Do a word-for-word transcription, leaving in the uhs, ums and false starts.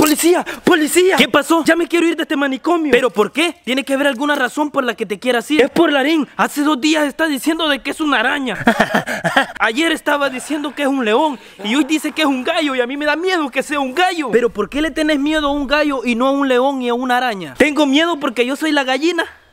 ¡Policía! ¡Policía! ¿Qué pasó? Ya me quiero ir de este manicomio. ¿Pero por qué? ¿Tiene que haber alguna razón por la que te quieras ir? Es por Larín. Hace dos días está diciendo de que es una araña. Ayer estaba diciendo que es un león y hoy dice que es un gallo y a mí me da miedo que sea un gallo. ¿Pero por qué le tenés miedo a un gallo y no a un león y a una araña? Tengo miedo porque yo soy la gallina.